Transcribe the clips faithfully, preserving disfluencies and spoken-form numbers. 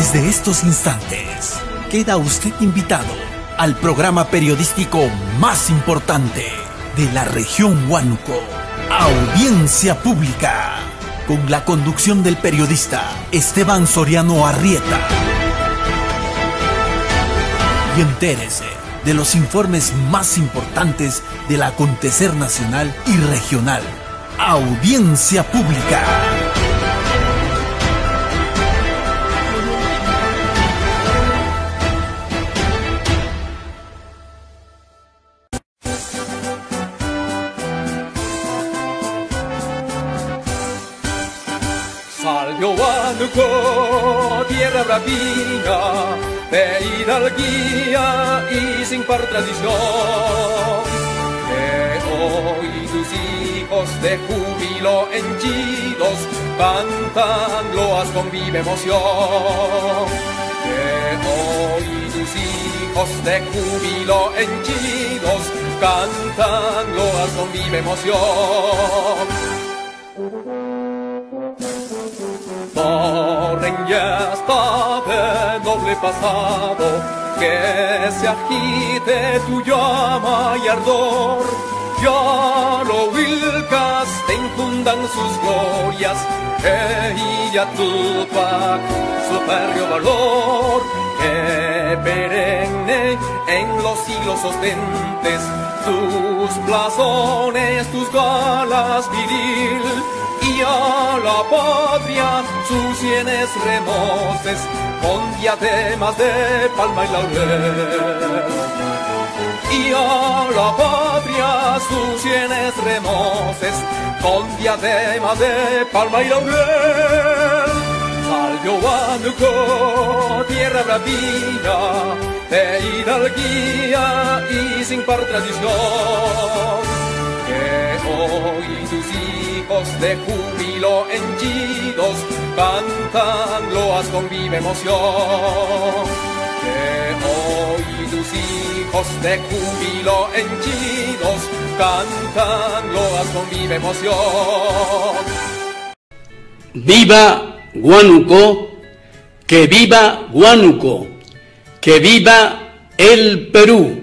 Desde estos instantes, queda usted invitado al programa periodístico más importante de la región Huánuco, Audiencia Pública, con la conducción del periodista Esteban Soriano Arrieta. Y entérese de los informes más importantes del acontecer nacional y regional. Audiencia Pública. Salió Huánuco, tierra bravía, de hidalguía y sin par tradición, que hoy tus hijos de júbilo henchidos cantan loas con viva emoción, que hoy tus hijos de júbilo henchidos cantan loas con viva emoción. Corren ya está de doble pasado, que se agite tu llama y ardor, ya lo Huilcas te infundan sus glorias, que ya Tupac su férreo valor, que perenne en los siglos ostentes tus blasones, tus galas viril, y a la patria sus sienes remoces con diademas de palma y laurel. Y a la patria sus sienes remoces con diademas de palma y laurel. Salió Huánuco, tierra bravía, de hidalguía y sin par tradición, que hoy tus hijos de júbilo henchidos cantan loas con viva emoción, que hoy tus hijos de júbilo henchidos cantan loas con viva emoción. ¡Viva Huánuco! ¡Que viva Huánuco! ¡Que viva el Perú!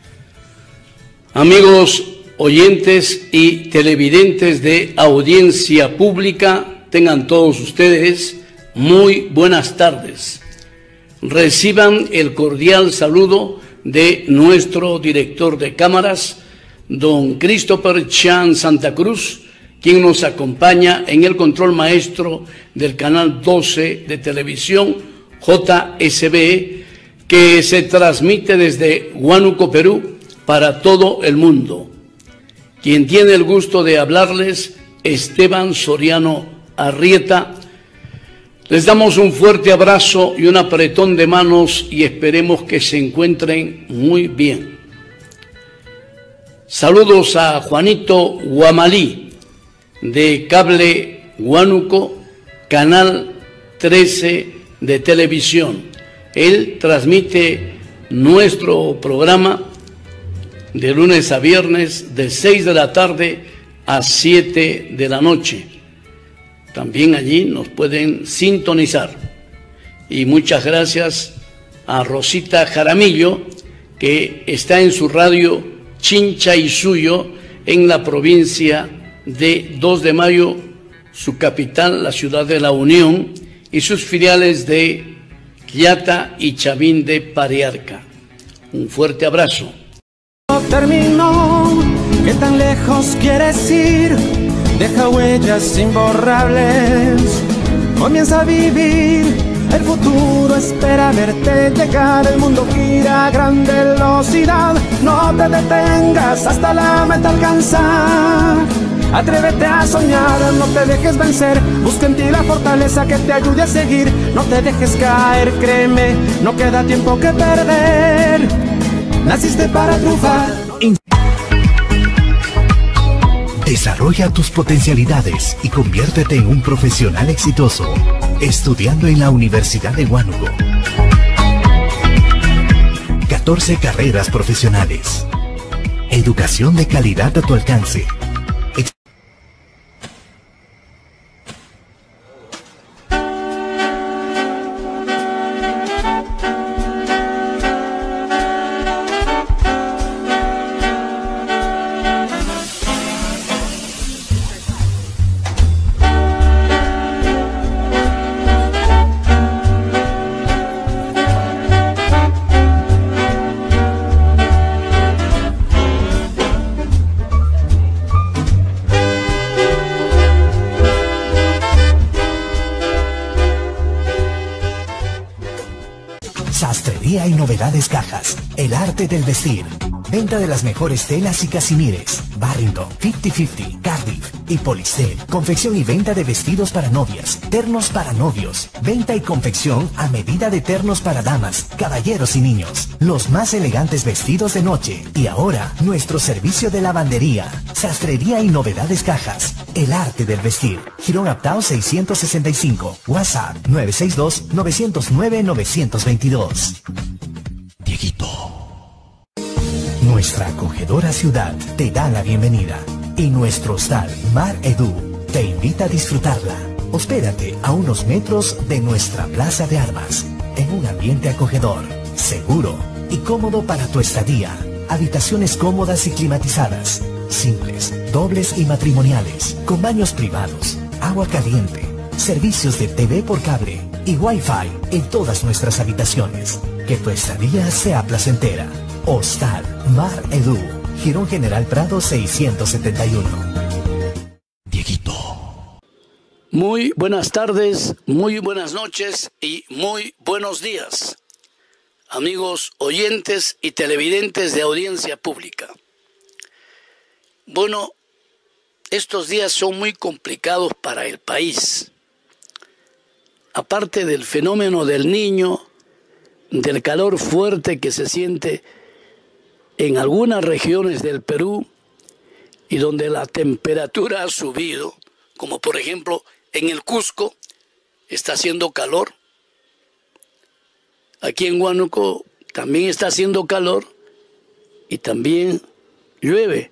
Amigos oyentes y televidentes de Audiencia Pública, tengan todos ustedes muy buenas tardes. Reciban el cordial saludo de nuestro director de cámaras, don Christopher Chan Santa Cruz, quien nos acompaña en el control maestro del canal doce de televisión J S B, que se transmite desde Huánuco, Perú, para todo el mundo. Quien tiene el gusto de hablarles, Esteban Soriano Arrieta. Les damos un fuerte abrazo y un apretón de manos y esperemos que se encuentren muy bien. Saludos a Juanito Guamalí, de Cable Huánuco, Canal trece de televisión. Él transmite nuestro programa de lunes a viernes, de seis de la tarde a siete de la noche. También allí nos pueden sintonizar. Y muchas gracias a Rosita Jaramillo, que está en su radio Chincha y Suyo, en la provincia de dos de mayo, su capital, la ciudad de La Unión, y sus filiales de Quillata y Chavín de Pariarca. Un fuerte abrazo. Terminó, ¿qué tan lejos quieres ir? Deja huellas imborrables, comienza a vivir, el futuro espera verte llegar, el mundo gira a gran velocidad, no te detengas hasta la meta alcanzar, atrévete a soñar, no te dejes vencer, busca en ti la fortaleza que te ayude a seguir, no te dejes caer, créeme, no queda tiempo que perder, naciste para triunfar. Desarrolla tus potencialidades y conviértete en un profesional exitoso, estudiando en la Universidad de Huánuco. catorce carreras profesionales. Educación de calidad a tu alcance. Sastrería y Novedades Cajas, el arte del vestir. Venta de las mejores telas y casimires. Barrington, cincuenta cincuenta, Cardiff y Polistel. Confección y venta de vestidos para novias, ternos para novios. Venta y confección a medida de ternos para damas, caballeros y niños. Los más elegantes vestidos de noche. Y ahora, nuestro servicio de lavandería. Sastrería y Novedades Cajas, el arte del vestir. Girón Aptao seiscientos sesenta y cinco. WhatsApp nueve seis dos, nueve cero nueve, nueve dos dos. Dieguito. Nuestra acogedora ciudad te da la bienvenida y nuestro hostal Mar Edu te invita a disfrutarla. Hospédate a unos metros de nuestra plaza de armas, en un ambiente acogedor, seguro y cómodo para tu estadía. Habitaciones cómodas y climatizadas, simples, dobles y matrimoniales, con baños privados, agua caliente, servicios de T V por cable y Wi-Fi en todas nuestras habitaciones. Que tu estadía sea placentera. Hostal Mar Edu, Girón General Prado seiscientos setenta y uno. Dieguito. Muy buenas tardes, muy buenas noches y muy buenos días, amigos oyentes y televidentes de Audiencia Pública. Bueno, estos días son muy complicados para el país. Aparte del fenómeno del Niño, del calor fuerte que se siente en algunas regiones del Perú y donde la temperatura ha subido, como por ejemplo en el Cusco está haciendo calor. Aquí en Huánuco también está haciendo calor y también llueve.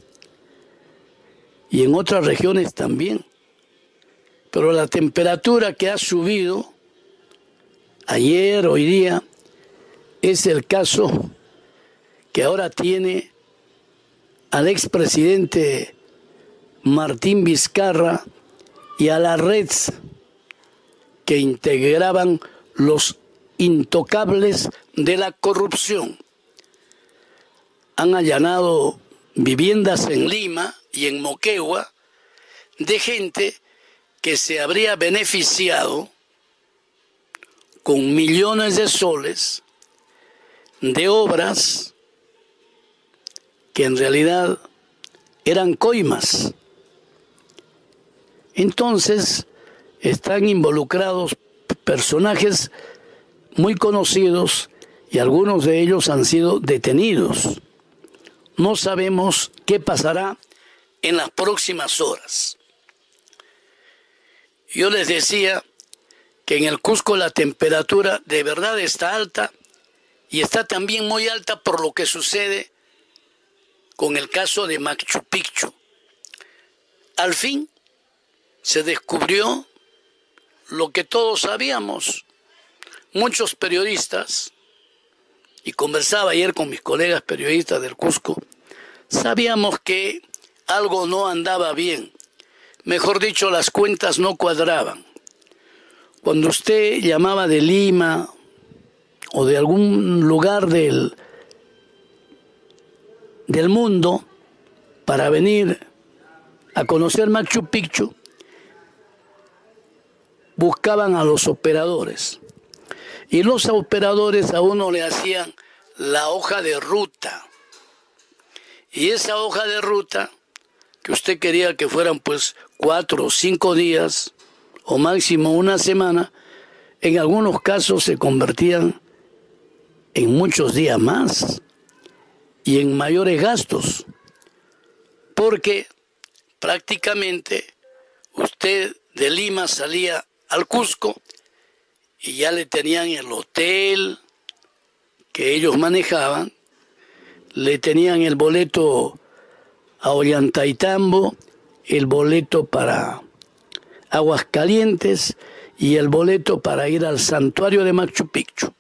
Y en otras regiones también. Pero la temperatura que ha subido ayer, hoy día, es el caso que ahora tiene al expresidente Martín Vizcarra y a la red que integraban los intocables de la corrupción. Han allanado viviendas en Lima y en Moquegua de gente que se habría beneficiado con millones de soles de obras que en realidad eran coimas. Entonces están involucrados personajes muy conocidos y algunos de ellos han sido detenidos. No sabemos qué pasará en las próximas horas. Yo les decía que en el Cusco la temperatura de verdad está alta y está también muy alta por lo que sucede con el caso de Machu Picchu. Al fin se descubrió lo que todos sabíamos. Muchos periodistas, y conversaba ayer con mis colegas periodistas del Cusco, sabíamos que algo no andaba bien. Mejor dicho, las cuentas no cuadraban. Cuando usted llamaba de Lima o de algún lugar del, del mundo para venir a conocer Machu Picchu, buscaban a los operadores. Y los operadores a uno le hacían la hoja de ruta. Y esa hoja de ruta, que usted quería que fueran pues cuatro o cinco días, o máximo una semana, en algunos casos se convertían en muchos días más y en mayores gastos, porque prácticamente usted de Lima salía al Cusco y ya le tenían el hotel que ellos manejaban, le tenían el boleto a Ollantaytambo, el boleto para Aguascalientes y el boleto para ir al santuario de Machu Picchu.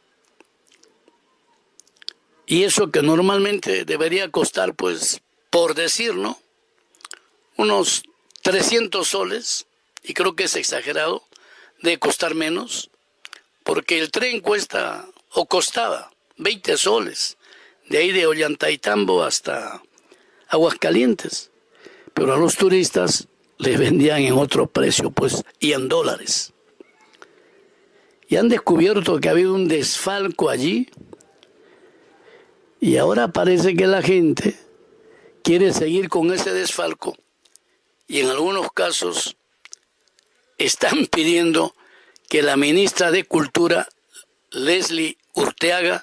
Y eso que normalmente debería costar, pues, por decir, ¿no?, unos trescientos soles, y creo que es exagerado, de costar menos, porque el tren cuesta, o costaba, veinte soles, de ahí de Ollantaytambo hasta Aguascalientes, pero a los turistas les vendían en otro precio, pues, y en dólares. Y han descubierto que ha habido un desfalco allí Y ahora parece que la gente quiere seguir con ese desfalco y en algunos casos están pidiendo que la ministra de Cultura, Leslie Urteaga,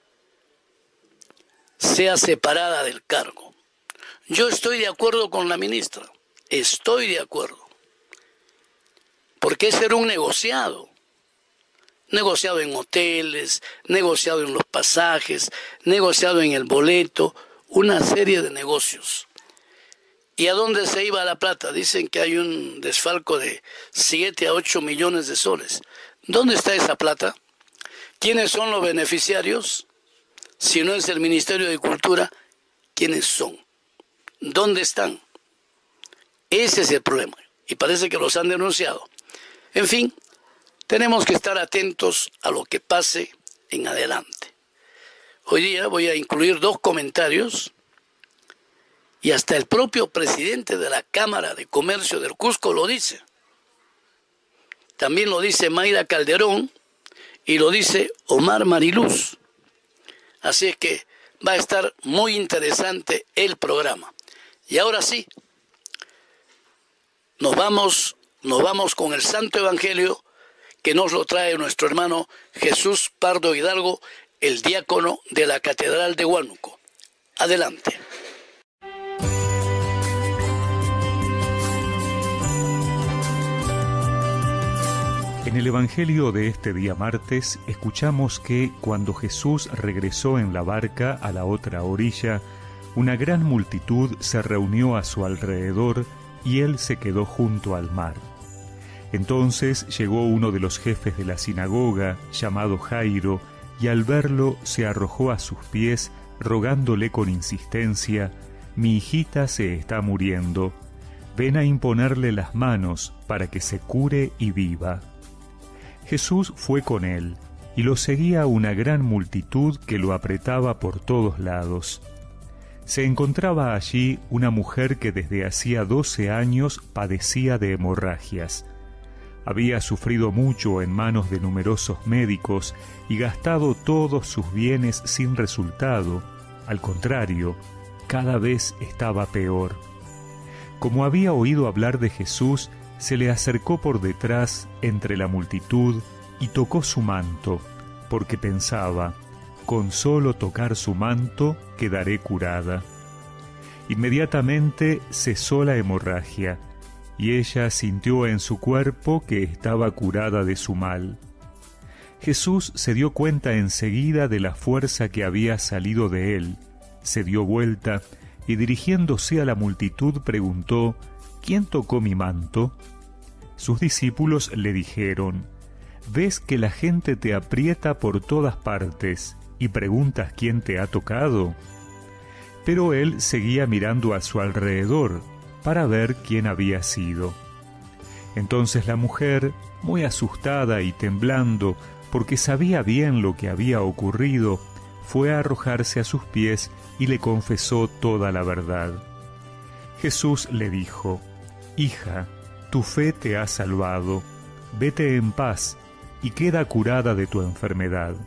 sea separada del cargo. Yo estoy de acuerdo con la ministra, estoy de acuerdo, porque ese era un negociado, negociado en hoteles, negociado en los pasajes, negociado en el boleto, una serie de negocios. ¿Y a dónde se iba la plata? Dicen que hay un desfalco de siete a ocho millones de soles. ¿Dónde está esa plata? ¿Quiénes son los beneficiarios? Si no es el Ministerio de Cultura, ¿quiénes son? ¿Dónde están? Ese es el problema. Y parece que los han denunciado. En fin, tenemos que estar atentos a lo que pase en adelante. Hoy día voy a incluir dos comentarios y hasta el propio presidente de la Cámara de Comercio del Cusco lo dice. También lo dice Mayra Calderón y lo dice Omar Mariluz. Así es que va a estar muy interesante el programa. Y ahora sí, nos vamos, nos vamos con el Santo Evangelio que nos lo trae nuestro hermano Jesús Pardo Hidalgo, el diácono de la Catedral de Huánuco. Adelante. En el Evangelio de este día martes escuchamos que cuando Jesús regresó en la barca a la otra orilla, una gran multitud se reunió a su alrededor y él se quedó junto al mar. Entonces llegó uno de los jefes de la sinagoga, llamado Jairo, y al verlo se arrojó a sus pies, rogándole con insistencia: «Mi hijita se está muriendo. Ven a imponerle las manos para que se cure y viva». Jesús fue con él, y lo seguía una gran multitud que lo apretaba por todos lados. Se encontraba allí una mujer que desde hacía doce años padecía de hemorragias. Había sufrido mucho en manos de numerosos médicos y gastado todos sus bienes sin resultado. Al contrario, cada vez estaba peor. Como había oído hablar de Jesús, se le acercó por detrás entre la multitud y tocó su manto, porque pensaba: con solo tocar su manto quedaré curada. Inmediatamente cesó la hemorragia, y ella sintió en su cuerpo que estaba curada de su mal. Jesús se dio cuenta enseguida de la fuerza que había salido de él, se dio vuelta y dirigiéndose a la multitud preguntó: ¿quién tocó mi manto? Sus discípulos le dijeron: ¿ves que la gente te aprieta por todas partes y preguntas quién te ha tocado? Pero él seguía mirando a su alrededor para ver quién había sido. Entonces la mujer, muy asustada y temblando, porque sabía bien lo que había ocurrido, fue a arrojarse a sus pies y le confesó toda la verdad. Jesús le dijo: «Hija, tu fe te ha salvado, vete en paz y queda curada de tu enfermedad».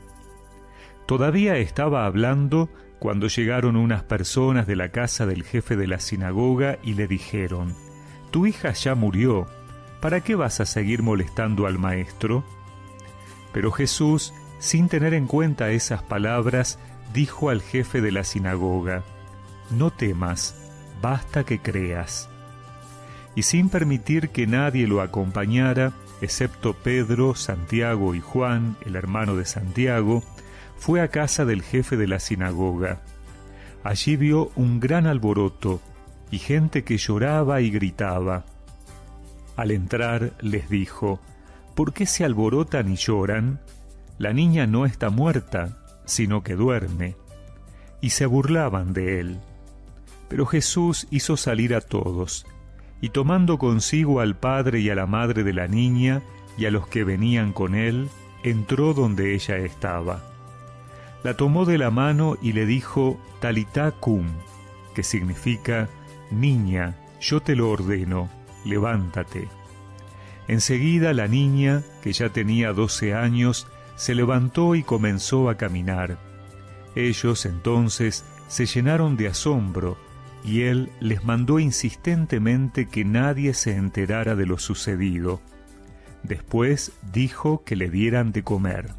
Todavía estaba hablando cuando llegaron unas personas de la casa del jefe de la sinagoga y le dijeron: «Tu hija ya murió, ¿para qué vas a seguir molestando al maestro?». Pero Jesús, sin tener en cuenta esas palabras, dijo al jefe de la sinagoga: «No temas, basta que creas». Y sin permitir que nadie lo acompañara, excepto Pedro, Santiago y Juan, el hermano de Santiago, fue a casa del jefe de la sinagoga. Allí vio un gran alboroto y gente que lloraba y gritaba. Al entrar les dijo: «¿Por qué se alborotan y lloran? La niña no está muerta, sino que duerme». Y se burlaban de él. Pero Jesús hizo salir a todos, y tomando consigo al padre y a la madre de la niña y a los que venían con él, entró donde ella estaba. La tomó de la mano y le dijo: «Talitá cum», que significa: «Niña, yo te lo ordeno, levántate». Enseguida la niña, que ya tenía doce años, se levantó y comenzó a caminar. Ellos entonces se llenaron de asombro y él les mandó insistentemente que nadie se enterara de lo sucedido. Después dijo que le dieran de comer.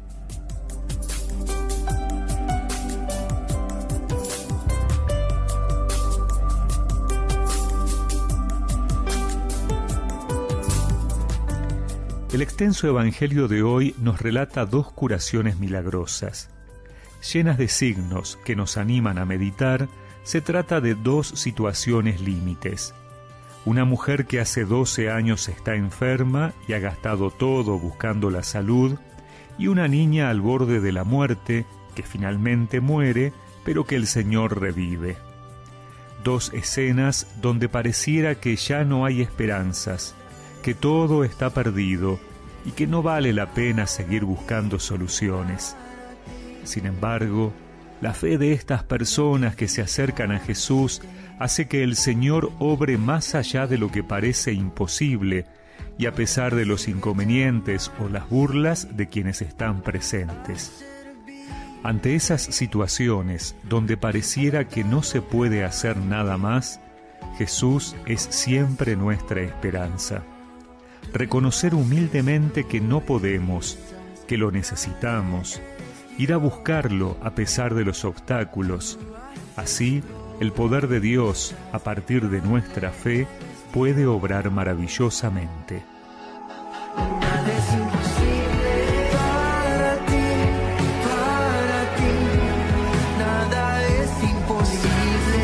El extenso evangelio de hoy nos relata dos curaciones milagrosas. Llenas de signos que nos animan a meditar, se trata de dos situaciones límites. Una mujer que hace doce años está enferma y ha gastado todo buscando la salud, y una niña al borde de la muerte que finalmente muere, pero que el Señor revive. Dos escenas donde pareciera que ya no hay esperanzas, que todo está perdido y que no vale la pena seguir buscando soluciones. Sin embargo, la fe de estas personas que se acercan a Jesús hace que el Señor obre más allá de lo que parece imposible y a pesar de los inconvenientes o las burlas de quienes están presentes. Ante esas situaciones donde pareciera que no se puede hacer nada más, Jesús es siempre nuestra esperanza. Reconocer humildemente que no podemos, que lo necesitamos, ir a buscarlo a pesar de los obstáculos. Así, el poder de Dios, a partir de nuestra fe, puede obrar maravillosamente. Nada es imposible para ti, para ti. Nada es imposible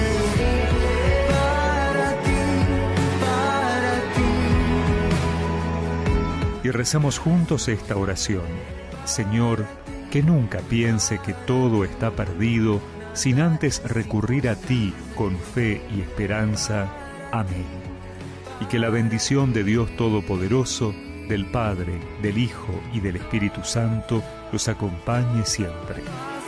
para ti, para ti. Y rezamos juntos esta oración. Señor, que nunca piense que todo está perdido, sin antes recurrir a ti con fe y esperanza. Amén. Y que la bendición de Dios Todopoderoso, del Padre, del Hijo y del Espíritu Santo los acompañe siempre.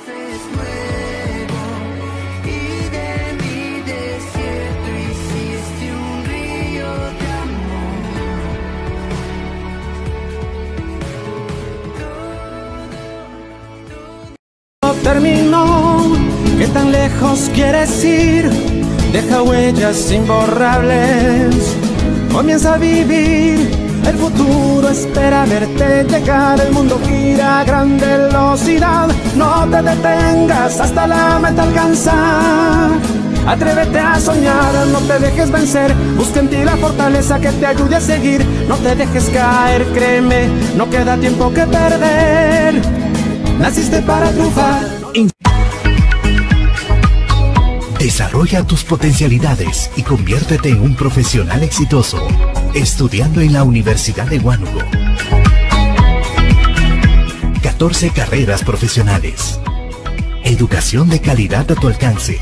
Terminó, ¿qué tan lejos quieres ir? Deja huellas imborrables, comienza a vivir, el futuro espera verte llegar, el mundo gira a gran velocidad, no te detengas hasta la meta alcanzar, atrévete a soñar, no te dejes vencer, busca en ti la fortaleza que te ayude a seguir, no te dejes caer, créeme, no queda tiempo que perder, naciste para triunfar. Desarrolla tus potencialidades y conviértete en un profesional exitoso, estudiando en la Universidad de Huánuco. catorce carreras profesionales. Educación de calidad a tu alcance.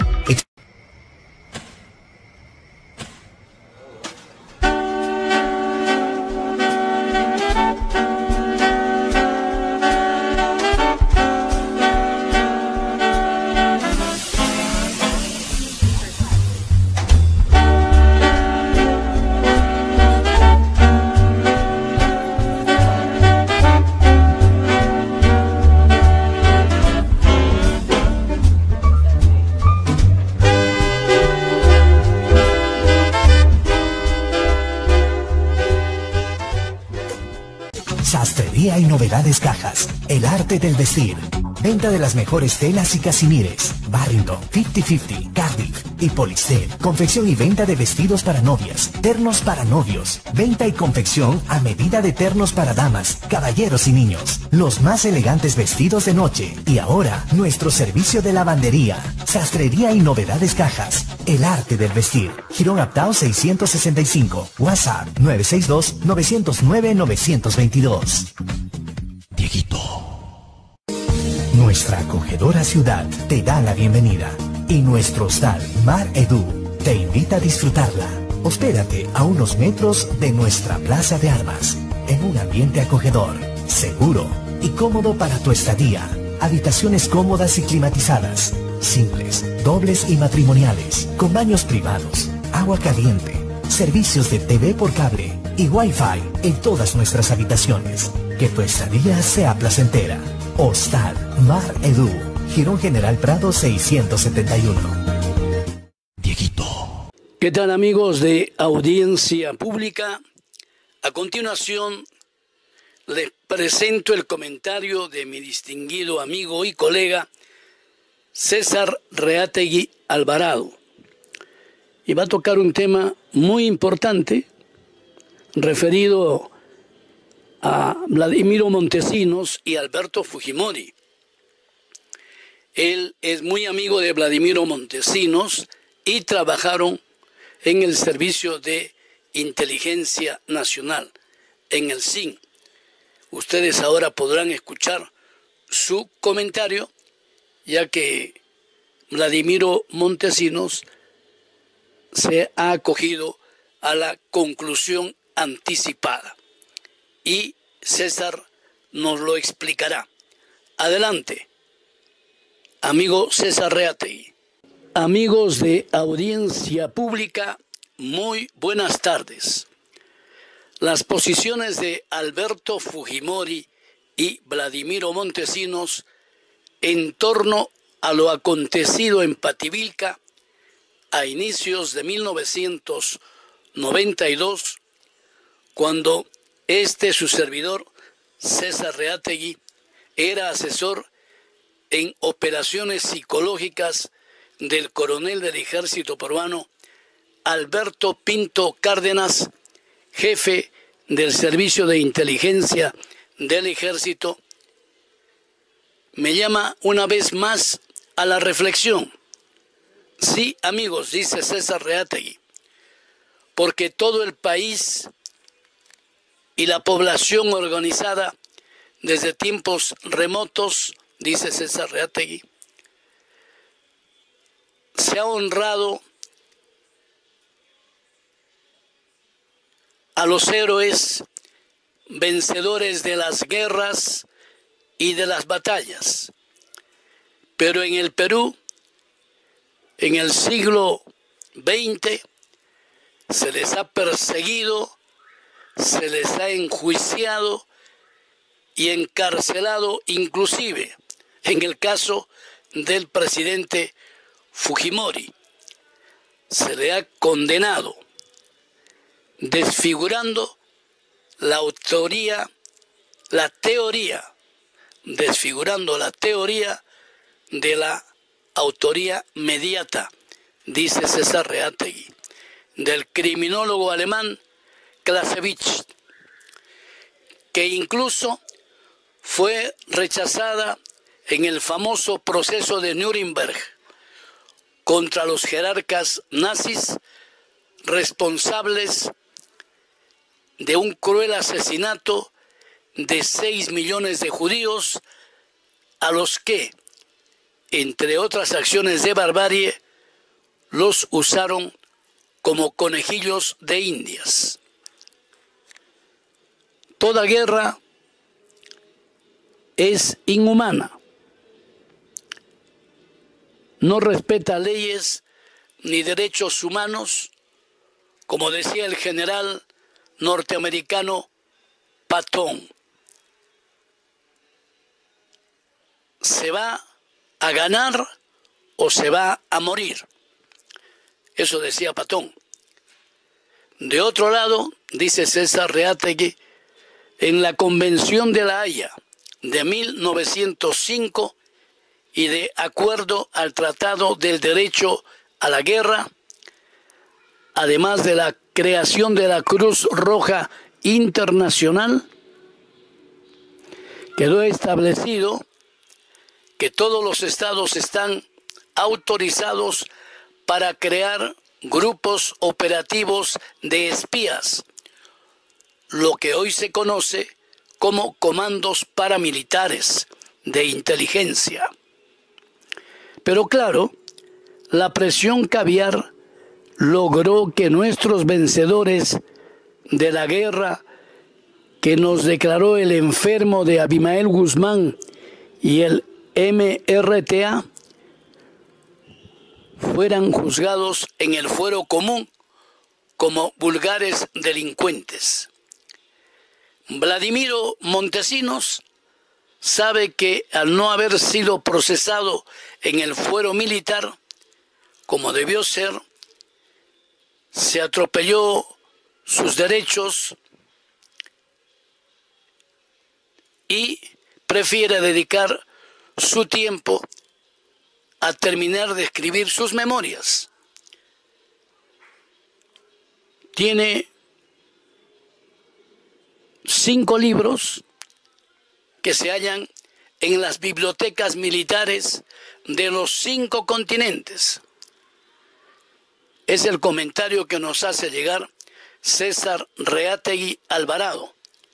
Sastrería y novedades cajas, el arte del vestir, venta de las mejores telas y casimires, Barrington, cincuenta cincuenta, Cardiff y Polistel, confección y venta de vestidos para novias, ternos para novios, venta y confección a medida de ternos para damas, caballeros y niños, los más elegantes vestidos de noche y ahora nuestro servicio de lavandería, sastrería y novedades cajas, el arte del vestir, Girón Aptao seiscientos sesenta y cinco, WhatsApp nueve seis dos, nueve cero nueve, nueve dos dos. Dieguito. Nuestra acogedora ciudad te da la bienvenida y nuestro hostal Mar Edu te invita a disfrutarla. Hospédate a unos metros de nuestra plaza de armas, en un ambiente acogedor, seguro y cómodo para tu estadía. Habitaciones cómodas y climatizadas, simples, dobles y matrimoniales, con baños privados, agua caliente, servicios de T V por cable y Wi-Fi en todas nuestras habitaciones. Que tu estadía sea placentera. Hostal Mar Edu, Girón General Prado seiscientos setenta y uno. Dieguito. ¿Qué tal, amigos de Audiencia Pública? A continuación les presento el comentario de mi distinguido amigo y colega César Reátegui Alvarado. Y va a tocar un tema muy importante referido a Vladimiro Montesinos y Alberto Fujimori. Él es muy amigo de Vladimiro Montesinos y trabajaron en el Servicio de Inteligencia Nacional, en el S I N. Ustedes ahora podrán escuchar su comentario, ya que Vladimiro Montesinos se ha acogido a la conclusión anticipada y César nos lo explicará. Adelante, amigo César Reátegui. Amigos de Audiencia Pública, muy buenas tardes. Las posiciones de Alberto Fujimori y Vladimiro Montesinos en torno a lo acontecido en Pativilca a inicios de mil novecientos noventa y dos, cuando este su servidor, César Reátegui, era asesor en operaciones psicológicas del coronel del ejército peruano Alberto Pinto Cárdenas, jefe del Servicio de Inteligencia del Ejército, me llama una vez más a la reflexión. Sí, amigos, dice César Reátegui, porque todo el país y la población organizada desde tiempos remotos, dice César Reátegui, se ha honrado a los héroes vencedores de las guerras y de las batallas. Pero en el Perú, en el siglo veinte, se les ha perseguido, se les ha enjuiciado y encarcelado, inclusive en el caso del presidente Fujimori. Se le ha condenado, desfigurando la autoría, la teoría, desfigurando la teoría de la autoría mediata, dice César Reátegui, del criminólogo alemán Clausewitz, que incluso fue rechazada en el famoso proceso de Nuremberg contra los jerarcas nazis responsables de un cruel asesinato de seis millones de judíos, a los que, entre otras acciones de barbarie, los usaron como conejillos de indias. Toda guerra es inhumana, no respeta leyes ni derechos humanos, como decía el general norteamericano Patton. Se va a ganar o se va a morir. Eso decía Patton. De otro lado, dice César Reátegui, en la Convención de La Haya de mil novecientos cinco y de acuerdo al Tratado del Derecho a la Guerra, además de la creación de la Cruz Roja Internacional, quedó establecido que todos los estados están autorizados para crear grupos operativos de espías, lo que hoy se conoce como comandos paramilitares de inteligencia. Pero claro, la presión caviar logró que nuestros vencedores de la guerra, que nos declaró el enfermo de Abimael Guzmán y el M R T A, fueran juzgados en el fuero común como vulgares delincuentes. Vladimiro Montesinos sabe que al no haber sido procesado en el fuero militar, como debió ser, se atropelló sus derechos y prefiere dedicar su tiempo a terminar de escribir sus memorias. Tiene cinco libros que se hallan en las bibliotecas militares de los cinco continentes. Es el comentario que nos hace llegar César Reátegui Alvarado.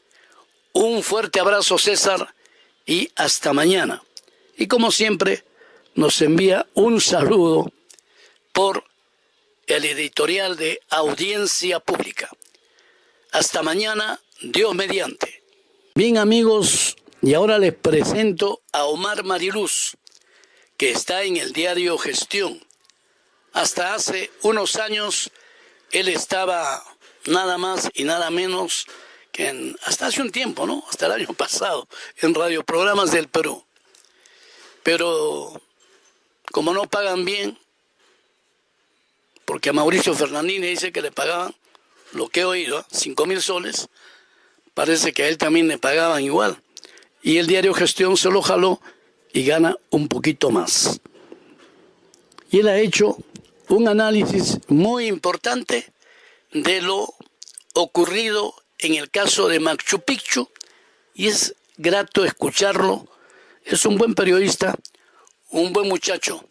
Un fuerte abrazo, César, y hasta mañana. Y como siempre, nos envía un saludo por el editorial de Audiencia Pública. Hasta mañana, Dios mediante. Bien, amigos, y ahora les presento a Omar Mariluz, que está en el diario Gestión. Hasta hace unos años, él estaba nada más y nada menos que en, hasta hace un tiempo, ¿no? Hasta el año pasado, en radioprogramas del Perú. Pero como no pagan bien, porque a Mauricio Fernandini dice que le pagaban lo que he oído, ¿eh? cinco mil soles, parece que a él también le pagaban igual. Y el diario Gestión se lo jaló y gana un poquito más. Y él ha hecho un análisis muy importante de lo ocurrido en el caso de Machu Picchu, y es grato escucharlo. Es un buen periodista, un buen muchacho,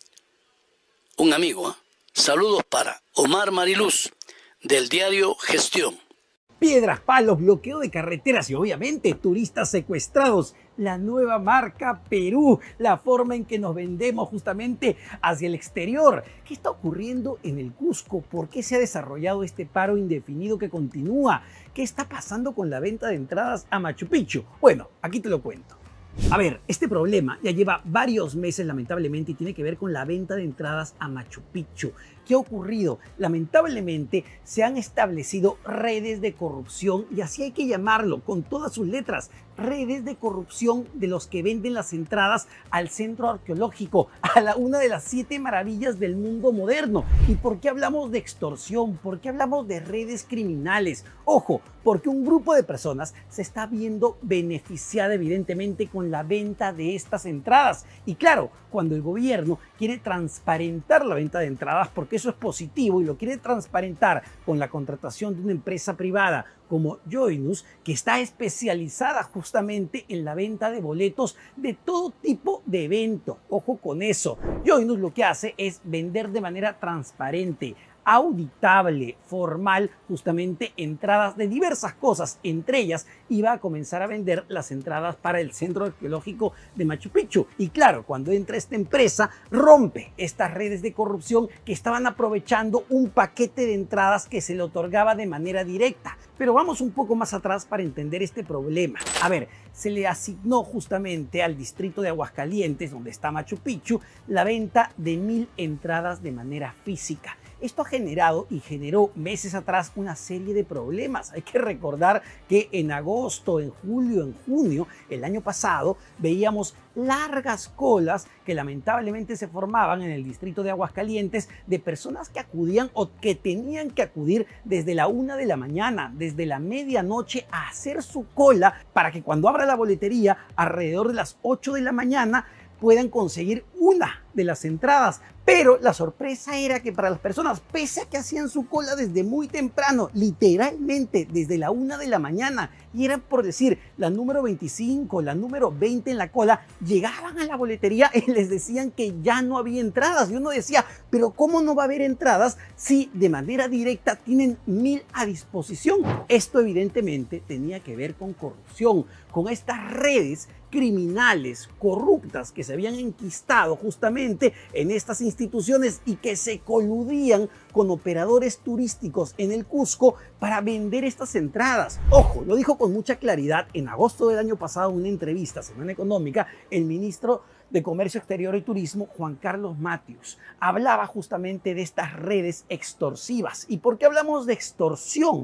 un amigo. ¿eh? Saludos para Omar Mariluz, del diario Gestión. Piedras, palos, bloqueo de carreteras y obviamente turistas secuestrados. La nueva marca Perú, la forma en que nos vendemos justamente hacia el exterior. ¿Qué está ocurriendo en el Cusco? ¿Por qué se ha desarrollado este paro indefinido que continúa? ¿Qué está pasando con la venta de entradas a Machu Picchu? Bueno, aquí te lo cuento. A ver, este problema ya lleva varios meses lamentablemente y tiene que ver con la venta de entradas a Machu Picchu. ¿Qué ha ocurrido? Lamentablemente se han establecido redes de corrupción, y así hay que llamarlo con todas sus letras, redes de corrupción de los que venden las entradas al centro arqueológico, a la una de las siete maravillas del mundo moderno. ¿Y por qué hablamos de extorsión? ¿Por qué hablamos de redes criminales? Ojo, porque un grupo de personas se está viendo beneficiada evidentemente con la venta de estas entradas. Y claro, cuando el gobierno quiere transparentar la venta de entradas, porque eso es positivo, y lo quiere transparentar con la contratación de una empresa privada como Joinus, que está especializada justamente en la venta de boletos de todo tipo de evento. Ojo con eso. Joinus lo que hace es vender de manera transparente, auditable, formal, justamente entradas de diversas cosas. Entre ellas iba a comenzar a vender las entradas para el centro arqueológico de Machu Picchu. Y claro, cuando entra esta empresa, rompe estas redes de corrupción que estaban aprovechando un paquete de entradas que se le otorgaba de manera directa. Pero vamos un poco más atrás para entender este problema. A ver, se le asignó justamente al distrito de Aguascalientes, donde está Machu Picchu, la venta de mil entradas de manera física. Esto ha generado y generó meses atrás una serie de problemas. Hay que recordar que en agosto, en julio, en junio, el año pasado, veíamos largas colas que lamentablemente se formaban en el distrito de Aguascalientes de personas que acudían o que tenían que acudir desde la una de la mañana, desde la medianoche, a hacer su cola para que cuando abra la boletería alrededor de las ocho de la mañana puedan conseguir una de las entradas. Pero la sorpresa era que para las personas, pese a que hacían su cola desde muy temprano, literalmente desde la una de la mañana, y era por decir la número veinticinco, la número veinte en la cola, llegaban a la boletería y les decían que ya no había entradas. Y uno decía, pero ¿cómo no va a haber entradas si de manera directa tienen mil a disposición? Esto evidentemente tenía que ver con corrupción, con estas redes criminales, corruptas, que se habían enquistado justamente en estas instituciones y que se coludían con operadores turísticos en el Cusco para vender estas entradas. Ojo, lo dijo con mucha claridad en agosto del año pasado en una entrevista a Semana Económica el ministro de Comercio Exterior y Turismo, Juan Carlos Matius. Hablaba justamente de estas redes extorsivas. ¿Y por qué hablamos de extorsión?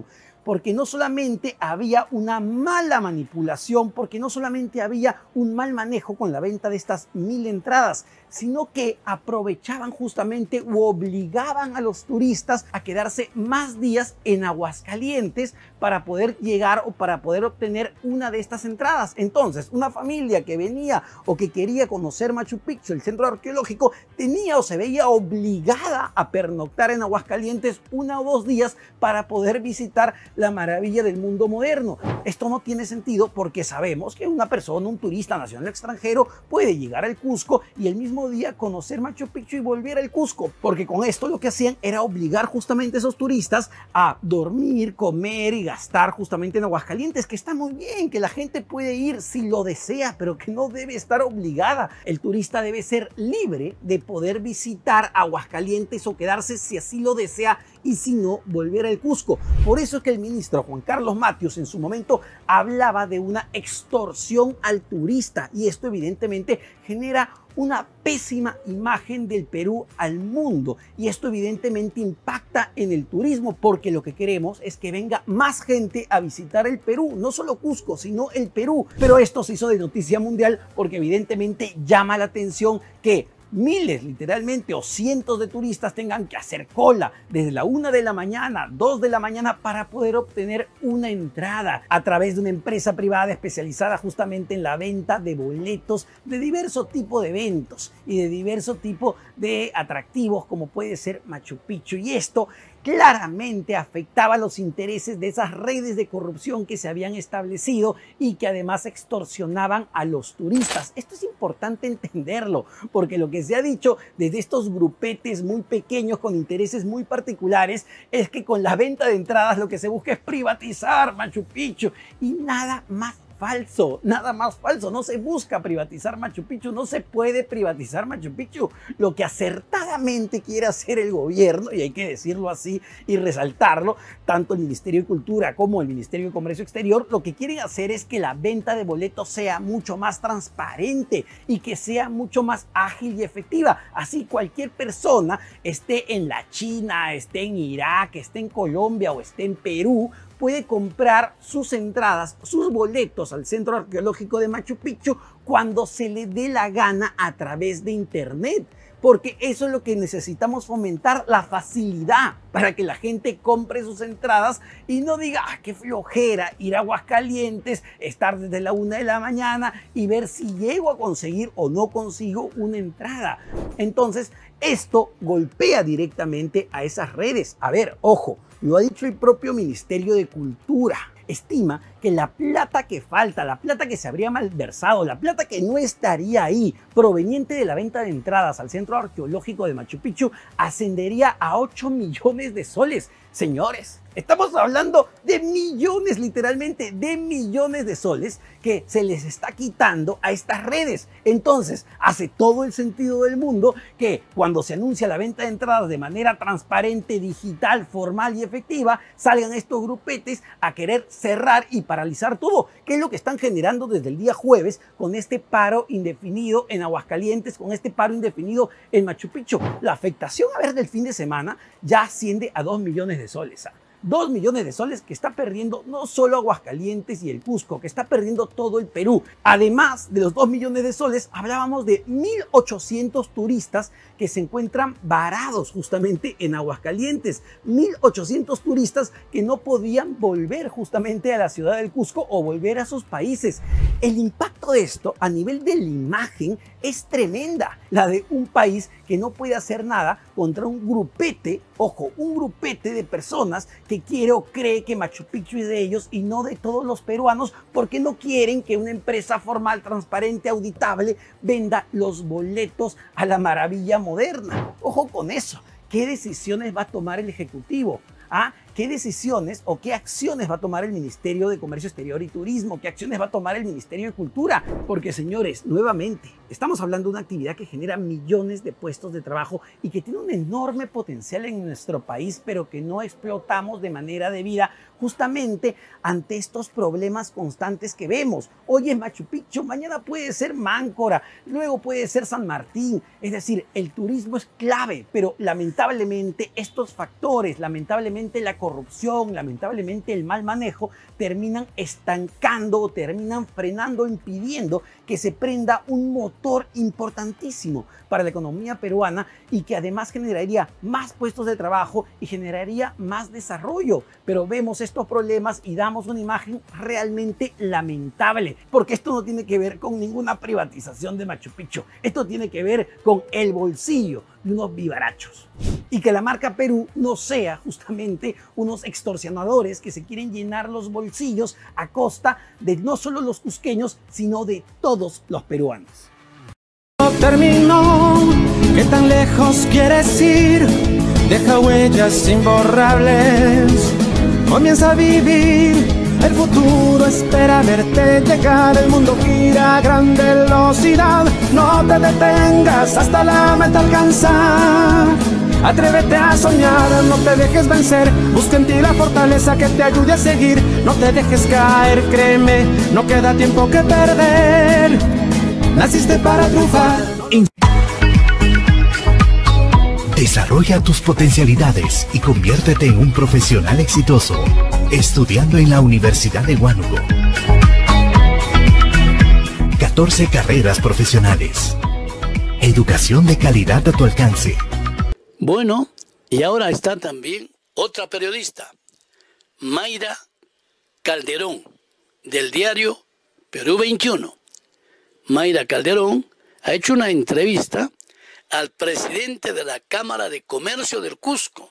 porque no solamente había una mala manipulación, porque no solamente había un mal manejo con la venta de estas mil entradas, sino que aprovechaban justamente u obligaban a los turistas a quedarse más días en Aguascalientes para poder llegar o para poder obtener una de estas entradas. Entonces, una familia que venía o que quería conocer Machu Picchu, el centro arqueológico, tenía o se veía obligada a pernoctar en Aguascalientes una o dos días para poder visitar la maravilla del mundo moderno. Esto no tiene sentido porque sabemos que una persona, un turista nacional extranjero, puede llegar al Cusco y el mismo día conocer Machu Picchu y volver al Cusco, porque con esto lo que hacían era obligar justamente a esos turistas a dormir, comer y gastar justamente en Aguascalientes, que está muy bien, que la gente puede ir si lo desea, pero que no debe estar obligada. El turista debe ser libre de poder visitar Aguascalientes o quedarse si así lo desea y si no, volver al Cusco. Por eso es que el ministro Juan Carlos Matios en su momento hablaba de una extorsión al turista y esto evidentemente genera una pésima imagen del Perú al mundo y esto evidentemente impacta en el turismo porque lo que queremos es que venga más gente a visitar el Perú, no solo Cusco, sino el Perú. Pero esto se hizo de noticia mundial porque evidentemente llama la atención que miles, literalmente, o cientos de turistas tengan que hacer cola desde la una de la mañana, dos de la mañana para poder obtener una entrada a través de una empresa privada especializada justamente en la venta de boletos de diverso tipo de eventos y de diverso tipo de atractivos como puede ser Machu Picchu. Y esto claramente afectaba los intereses de esas redes de corrupción que se habían establecido y que además extorsionaban a los turistas. Esto es importante entenderlo, porque lo que se ha dicho desde estos grupetes muy pequeños con intereses muy particulares es que con la venta de entradas lo que se busca es privatizar Machu Picchu y nada más falso, nada más falso. No se busca privatizar Machu Picchu, no se puede privatizar Machu Picchu. Lo que acertadamente quiere hacer el gobierno, y hay que decirlo así y resaltarlo, tanto el Ministerio de Cultura como el Ministerio de Comercio Exterior, lo que quieren hacer es que la venta de boletos sea mucho más transparente y que sea mucho más ágil y efectiva. Así cualquier persona, esté en la China, esté en Irak, esté en Colombia o esté en Perú, puede comprar sus entradas, sus boletos al Centro Arqueológico de Machu Picchu cuando se le dé la gana a través de internet. Porque eso es lo que necesitamos fomentar, la facilidad para que la gente compre sus entradas y no diga, ah, qué flojera ir a Aguascalientes, estar desde la una de la mañana y ver si llego a conseguir o no consigo una entrada. Entonces, esto golpea directamente a esas redes. A ver, ojo, lo ha dicho el propio Ministerio de Cultura. Estima que la plata que falta, la plata que se habría malversado, la plata que no estaría ahí, proveniente de la venta de entradas al Centro Arqueológico de Machu Picchu, ascendería a ocho millones de soles. Señores, estamos hablando de millones, literalmente, de millones de soles que se les está quitando a estas redes. Entonces, hace todo el sentido del mundo que cuando se anuncia la venta de entradas de manera transparente, digital, formal y efectiva, salgan estos grupetes a querer cerrar y paralizar todo, que es lo que están generando desde el día jueves con este paro indefinido en Aguascalientes, con este paro indefinido en Machu Picchu. La afectación, a ver, del fin de semana ya asciende a dos millones de soles. ¿Ah? Dos millones de soles que está perdiendo no solo Aguascalientes y el Cusco, que está perdiendo todo el Perú. Además de los dos millones de soles, hablábamos de mil ochocientos turistas que se encuentran varados justamente en Aguascalientes. mil ochocientos turistas que no podían volver justamente a la ciudad del Cusco o volver a sus países. El impacto de esto a nivel de la imagen es tremenda. La de un país que no puede hacer nada contra un grupete, ojo, un grupete de personas que quiere o cree que Machu Picchu es de ellos y no de todos los peruanos, porque no quieren que una empresa formal, transparente, auditable venda los boletos a la maravilla moderna. Ojo con eso. ¿Qué decisiones va a tomar el Ejecutivo? ¿Ah? ¿Qué decisiones o qué acciones va a tomar el Ministerio de Comercio Exterior y Turismo? ¿Qué acciones va a tomar el Ministerio de Cultura? Porque, señores, nuevamente, estamos hablando de una actividad que genera millones de puestos de trabajo y que tiene un enorme potencial en nuestro país, pero que no explotamos de manera debida justamente ante estos problemas constantes que vemos. Hoy es Machu Picchu, mañana puede ser Máncora, luego puede ser San Martín. Es decir, el turismo es clave, pero lamentablemente estos factores, lamentablemente la corrupción, corrupción, lamentablemente el mal manejo, terminan estancando, terminan frenando, impidiendo que se prenda un motor importantísimo para la economía peruana y que además generaría más puestos de trabajo y generaría más desarrollo. Pero vemos estos problemas y damos una imagen realmente lamentable, porque esto no tiene que ver con ninguna privatización de Machu Picchu. Esto tiene que ver con el bolsillo de unos vivarachos. Y que la marca Perú no sea justamente unos extorsionadores que se quieren llenar los bolsillos a costa de no solo los cusqueños, sino de todos los peruanos. Terminó, ¿qué tan lejos quieres ir? Deja huellas imborrables, comienza a vivir. El futuro espera verte llegar, el mundo gira a gran velocidad. No te detengas hasta la meta alcanzar. Atrévete a soñar, no te dejes vencer. Busca en ti la fortaleza que te ayude a seguir. No te dejes caer, créeme, no queda tiempo que perder. Naciste para triunfar. Desarrolla tus potencialidades y conviértete en un profesional exitoso, estudiando en la Universidad de Huánuco. catorce carreras profesionales. Educación de calidad a tu alcance. Bueno, y ahora está también otra periodista, Mayra Calderón, del diario Perú veintiuno. Mayra Calderón ha hecho una entrevista al presidente de la Cámara de Comercio del Cusco.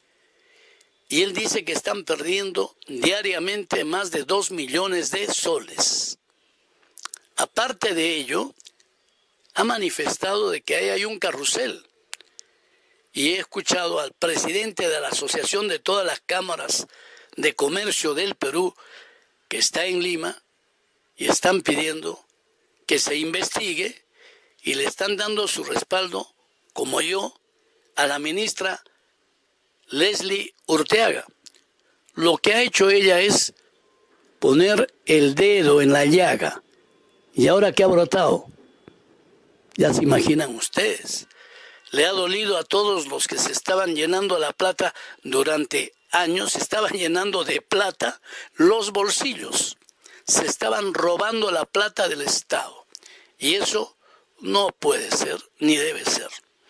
Y él dice que están perdiendo diariamente más de dos millones de soles. Aparte de ello, ha manifestado de que ahí hay un carrusel. Y he escuchado al presidente de la Asociación de todas las cámaras de comercio del Perú, que está en Lima, y están pidiendo que se investigue y le están dando su respaldo, como yo, a la ministra Leslie Urteaga. Lo que ha hecho ella es poner el dedo en la llaga. ¿Y ahora qué ha brotado? Ya se imaginan ustedes. Le ha dolido a todos los que se estaban llenando la plata durante años, se estaban llenando de plata los bolsillos. Se estaban robando la plata del Estado. Y eso no puede ser ni debe ser.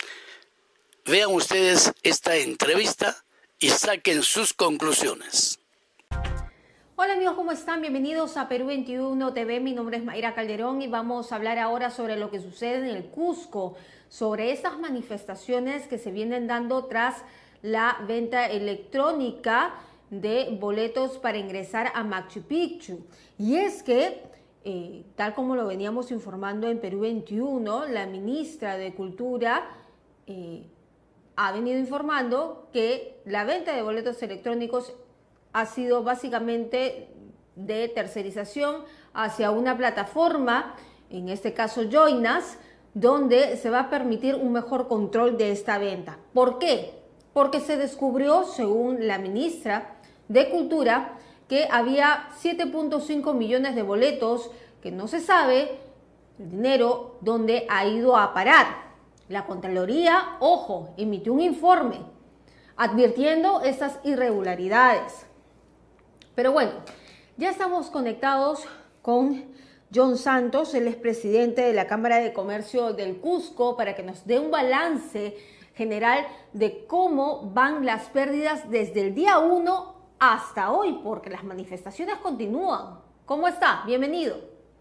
Vean ustedes esta entrevista y saquen sus conclusiones. Hola amigos, ¿cómo están? Bienvenidos a Perú veintiuno T V. Mi nombre es Mayra Calderón y vamos a hablar ahora sobre lo que sucede en el Cusco, sobre estas manifestaciones que se vienen dando tras la venta electrónica de boletos para ingresar a Machu Picchu. Y es que, eh, tal como lo veníamos informando en Perú veintiuno, la ministra de Cultura eh, ha venido informando que la venta de boletos electrónicos ha sido básicamente de tercerización hacia una plataforma, en este caso Joinas, donde se va a permitir un mejor control de esta venta. ¿Por qué? Porque se descubrió, según la ministra de Cultura, que había siete punto cinco millones de boletos que no se sabe el dinero dónde ha ido a parar. La Contraloría, ojo, emitió un informe advirtiendo estas irregularidades. Pero bueno, ya estamos conectados con John Santos, el expresidente de la Cámara de Comercio del Cusco, para que nos dé un balance general de cómo van las pérdidas desde el día uno hasta hoy, porque las manifestaciones continúan. ¿Cómo está? Bienvenido.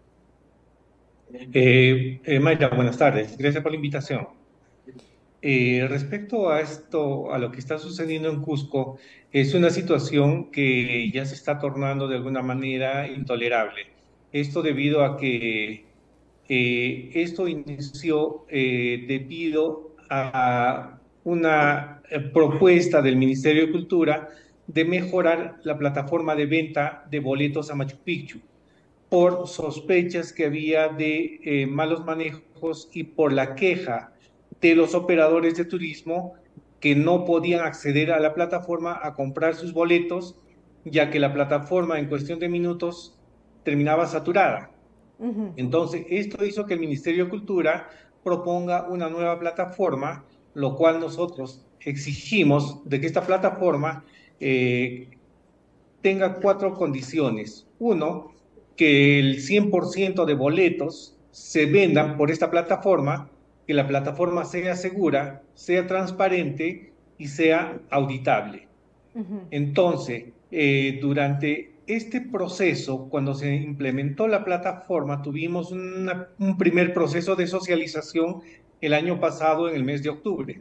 Eh, eh, Mayra, buenas tardes. Gracias por la invitación. Eh, respecto a esto, a lo que está sucediendo en Cusco, es una situación que ya se está tornando de alguna manera intolerable. Esto debido a que eh, esto inició eh, debido a una propuesta del Ministerio de Cultura de mejorar la plataforma de venta de boletos a Machu Picchu, por sospechas que había de eh, malos manejos y por la queja de los operadores de turismo que no podían acceder a la plataforma a comprar sus boletos, ya que la plataforma en cuestión de minutos terminaba saturada. Uh-huh. Entonces, esto hizo que el Ministerio de Cultura proponga una nueva plataforma, lo cual nosotros exigimos de que esta plataforma eh, tenga cuatro condiciones. Uno, que el cien por ciento de boletos se vendan por esta plataforma, que la plataforma sea segura, sea transparente y sea auditable. Uh-huh. Entonces, eh, durante este proceso, cuando se implementó la plataforma, tuvimos una, un primer proceso de socialización el año pasado, en el mes de octubre.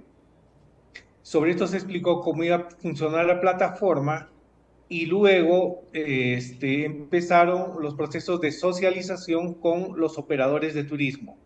Sobre esto se explicó cómo iba a funcionar la plataforma y luego eh, este, empezaron los procesos de socialización con los operadores de turismo.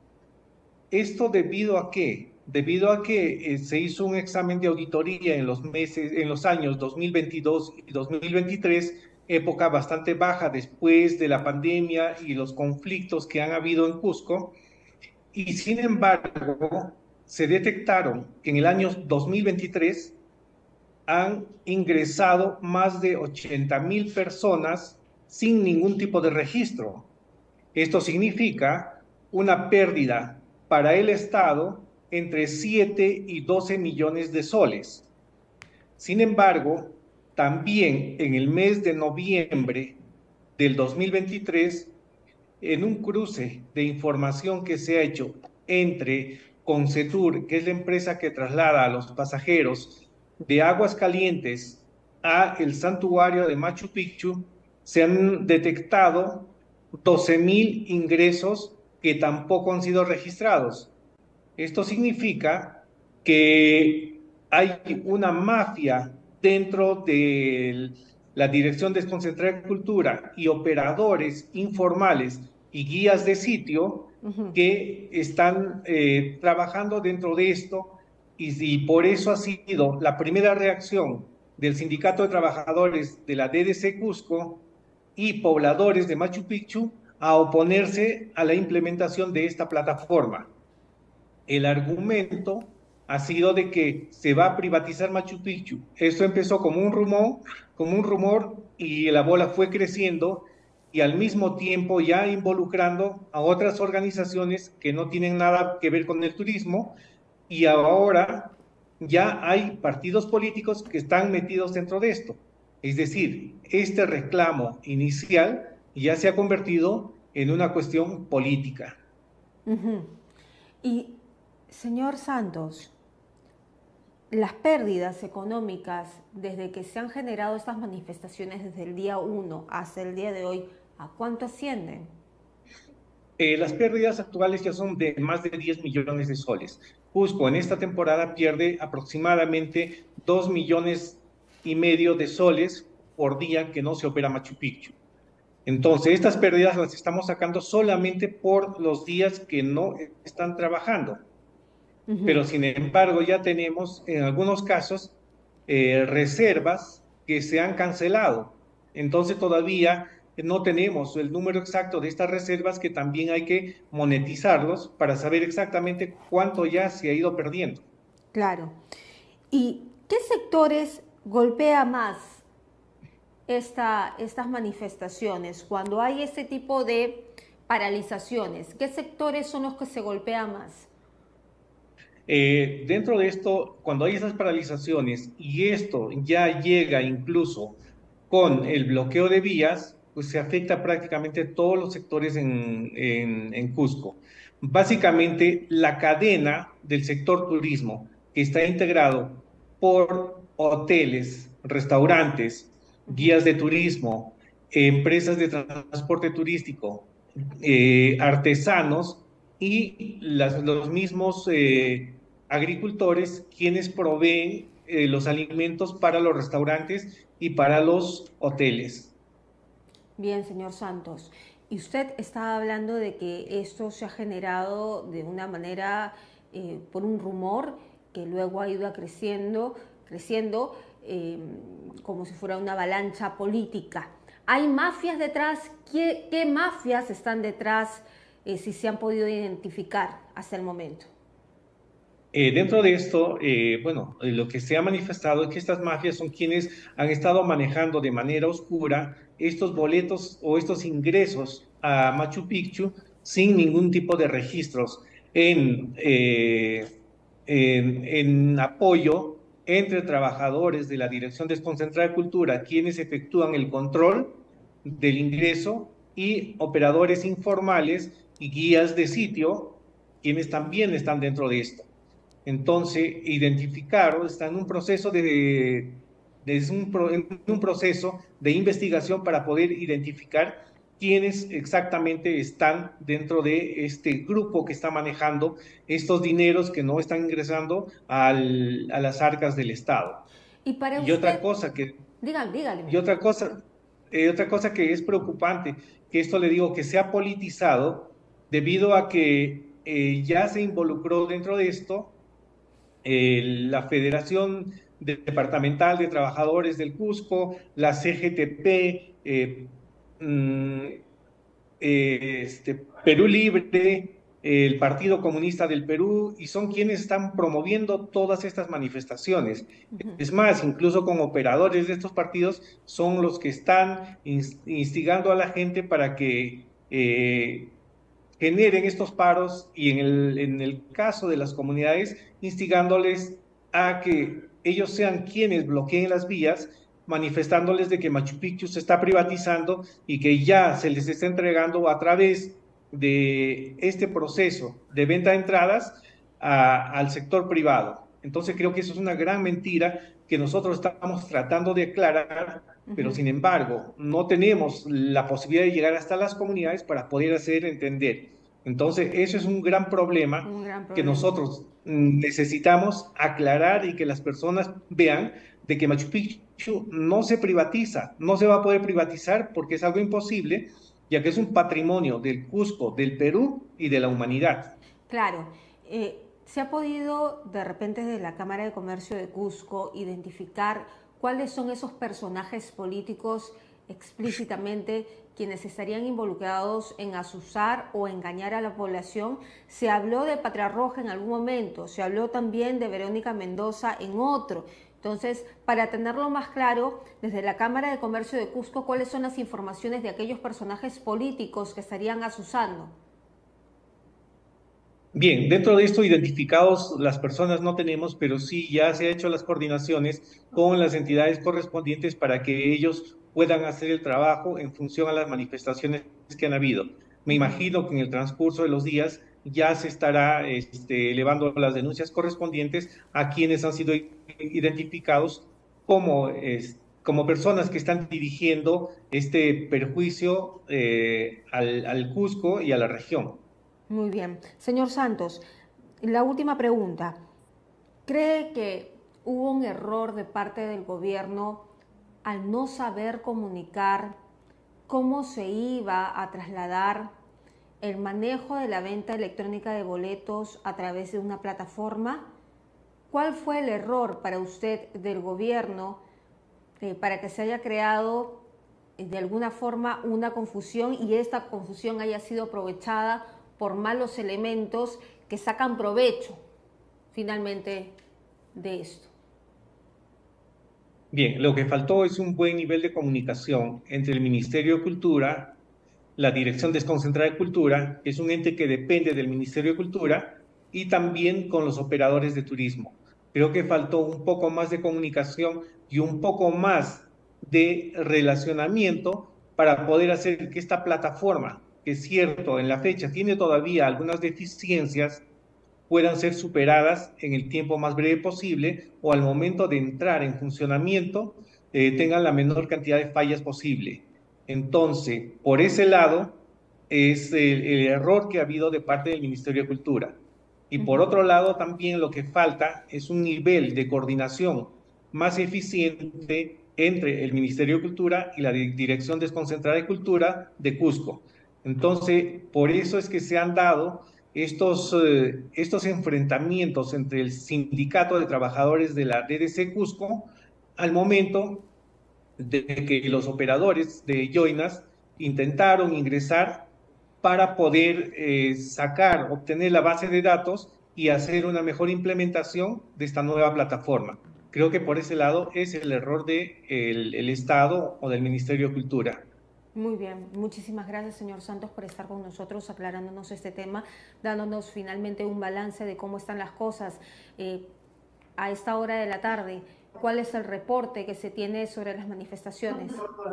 ¿Esto debido a qué? Debido a que eh, se hizo un examen de auditoría en los meses, en los años dos mil veintidós y dos mil veintitrés, época bastante baja después de la pandemia y los conflictos que han habido en Cusco, y sin embargo se detectaron que en el año dos mil veintitrés han ingresado más de ochenta mil personas sin ningún tipo de registro. Esto significa una pérdida para el Estado entre siete y doce millones de soles. Sin embargo, también en el mes de noviembre del dos mil veintitrés, en un cruce de información que se ha hecho entre Concetur, que es la empresa que traslada a los pasajeros de Aguascalientes a el santuario de Machu Picchu, se han detectado doce mil ingresos que tampoco han sido registrados. Esto significa que hay una mafia dentro de la Dirección Desconcentrada de Cultura y operadores informales y guías de sitio uh-huh. que están eh, trabajando dentro de esto, y, y por eso ha sido la primera reacción del Sindicato de Trabajadores de la D D C Cusco y pobladores de Machu Picchu a oponerse a la implementación de esta plataforma. El argumento ha sido de que se va a privatizar Machu Picchu. Esto empezó como un rumor, como un rumor y la bola fue creciendo, y al mismo tiempo ya involucrando a otras organizaciones que no tienen nada que ver con el turismo, y ahora ya hay partidos políticos que están metidos dentro de esto. Es decir, este reclamo inicial ya se ha convertido en una cuestión política. Uh-huh. Y, señor Santos, las pérdidas económicas desde que se han generado estas manifestaciones desde el día uno hasta el día de hoy, ¿a cuánto ascienden? Eh, las pérdidas actuales ya son de más de diez millones de soles. Cusco en esta temporada pierde aproximadamente dos millones y medio de soles por día que no se opera Machu Picchu. Entonces, estas pérdidas las estamos sacando solamente por los días que no están trabajando. Uh-huh. Pero, sin embargo, ya tenemos en algunos casos eh, reservas que se han cancelado. Entonces, todavía no tenemos el número exacto de estas reservas, que también hay que monetizarlos para saber exactamente cuánto ya se ha ido perdiendo. Claro. ¿Y qué sectores golpea más esta, estas manifestaciones cuando hay este tipo de paralizaciones? ¿Qué sectores son los que se golpean más? Eh, dentro de esto, cuando hay esas paralizaciones y esto ya llega incluso con el bloqueo de vías, pues se afecta prácticamente todos los sectores en, en, en Cusco. Básicamente, la cadena del sector turismo, que está integrado por hoteles, restaurantes, guías de turismo, empresas de transporte turístico, eh, artesanos y las, los mismos eh, agricultores, quienes proveen eh, los alimentos para los restaurantes y para los hoteles. Bien, señor Santos. Y usted estaba hablando de que esto se ha generado de una manera, eh, por un rumor que luego ha ido creciendo, creciendo eh, como si fuera una avalancha política. ¿Hay mafias detrás? ¿Qué, qué mafias están detrás, eh, si se han podido identificar hasta el momento? Eh, dentro de esto, eh, bueno, lo que se ha manifestado es que estas mafias son quienes han estado manejando de manera oscura estos boletos o estos ingresos a Machu Picchu sin ningún tipo de registros en, eh, en, en apoyo entre trabajadores de la Dirección Desconcentrada de Cultura, quienes efectúan el control del ingreso, y operadores informales y guías de sitio, quienes también están dentro de esto. Entonces, identificar, está en un proceso de, de un, en un proceso de investigación para poder identificar quiénes exactamente están dentro de este grupo que está manejando estos dineros que no están ingresando al, a las arcas del Estado. Y, para y usted... otra cosa que... Dígale, dígale. Y otra cosa, eh, otra cosa que es preocupante, que esto le digo que se ha politizado debido a que eh, ya se involucró dentro de esto eh, la Federación Departamental de Trabajadores del Cusco, la C G T P, eh, mm, eh, este, Perú Libre, el Partido Comunista del Perú, y son quienes están promoviendo todas estas manifestaciones. Uh-huh. Es más, incluso con operadores de estos partidos son los que están instigando a la gente para que eh, generen estos paros, y en el, en el caso de las comunidades, instigándoles a que ellos sean quienes bloqueen las vías, manifestándoles de que Machu Picchu se está privatizando y que ya se les está entregando a través de este proceso de venta de entradas a, al sector privado. Entonces creo que eso es una gran mentira que nosotros estamos tratando de aclarar, uh-huh. pero sin embargo no tenemos la posibilidad de llegar hasta las comunidades para poder hacer entender. Entonces eso es un gran problema, un gran problema. que nosotros necesitamos aclarar y que las personas vean de que Machu Picchu no se privatiza, no se va a poder privatizar porque es algo imposible, ya que es un patrimonio del Cusco, del Perú y de la humanidad. Claro. Eh, ¿Se ha podido, de repente, desde la Cámara de Comercio de Cusco, identificar cuáles son esos personajes políticos explícitamente quienes estarían involucrados en asusar o engañar a la población? Se habló de Patria Roja en algún momento, se habló también de Verónica Mendoza en otro. Entonces, para tenerlo más claro, desde la Cámara de Comercio de Cusco, ¿cuáles son las informaciones de aquellos personajes políticos que estarían asusando? Bien, dentro de esto identificados las personas no tenemos, pero sí ya se han hecho las coordinaciones con las entidades correspondientes para que ellos puedan hacer el trabajo en función a las manifestaciones que han habido. Me imagino que en el transcurso de los días ya se estará este, elevando las denuncias correspondientes a quienes han sido identificados como, es, como personas que están dirigiendo este perjuicio eh, al, al Cusco y a la región. Muy bien. Señor Santos, la última pregunta. ¿Cree que hubo un error de parte del gobierno al no saber comunicar cómo se iba a trasladar el manejo de la venta electrónica de boletos a través de una plataforma? ¿Cuál fue el error para usted del gobierno eh, para que se haya creado eh, de alguna forma una confusión y esta confusión haya sido aprovechada por malos elementos que sacan provecho finalmente de esto? Bien, lo que faltó es un buen nivel de comunicación entre el Ministerio de Cultura, la Dirección Desconcentrada de Cultura, que es un ente que depende del Ministerio de Cultura, y también con los operadores de turismo. Creo que faltó un poco más de comunicación y un poco más de relacionamiento para poder hacer que esta plataforma, que es cierto, en la fecha tiene todavía algunas deficiencias, puedan ser superadas en el tiempo más breve posible, o al momento de entrar en funcionamiento eh, tengan la menor cantidad de fallas posible. Entonces, por ese lado, es el, el error que ha habido de parte del Ministerio de Cultura. Y por otro lado, también lo que falta es un nivel de coordinación más eficiente entre el Ministerio de Cultura y la Dirección Desconcentrada de Cultura de Cusco. Entonces, por eso es que se han dado estos, eh, estos enfrentamientos entre el Sindicato de Trabajadores de la D D C Cusco al momento de que los operadores de Joinas intentaron ingresar para poder eh, sacar, obtener la base de datos y hacer una mejor implementación de esta nueva plataforma. Creo que por ese lado es el error del de el Estado o del Ministerio de Cultura. Muy bien, muchísimas gracias, señor Santos, por estar con nosotros aclarándonos este tema, dándonos finalmente un balance de cómo están las cosas. Eh, a esta hora de la tarde? ¿Cuál es el reporte que se tiene sobre las manifestaciones?